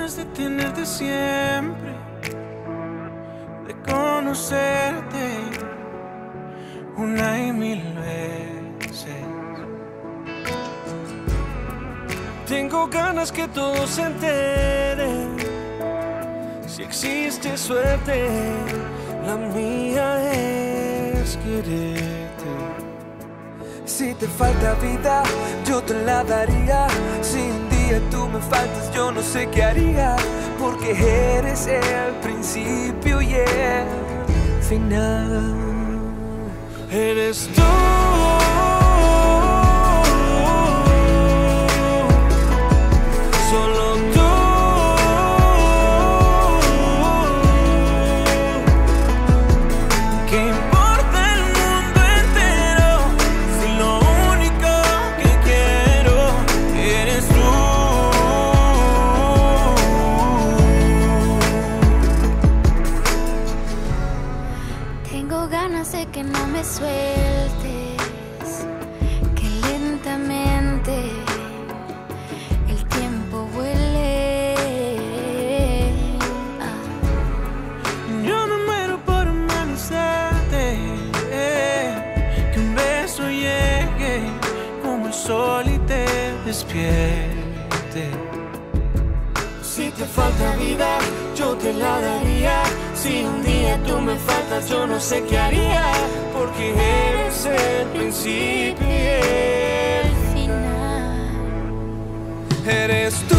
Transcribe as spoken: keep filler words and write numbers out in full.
ganas de tenerte siempre, de conocerte una y mil veces. Tengo ganas que todos se enteren. Si existe suerte, la mía es quererte. Si te falta vida, yo te la daría. Si un día tú me faltas, yo no sé qué haría, porque eres el principio y el final. Eres tú. Solo tú. ¿Qué importa el mundo entero si lo único que quiero eres tú? Tengo ganas de que no me sueltes, que lentamente el tiempo vuele. Ah. Yo me muero por amanecerte, eh, que un beso llegue como el sol y te despierte. Si te falta vida, yo te la daría. Si un día tú me faltas, yo no sé qué haría, porque eres el principio y el Final. eres tú.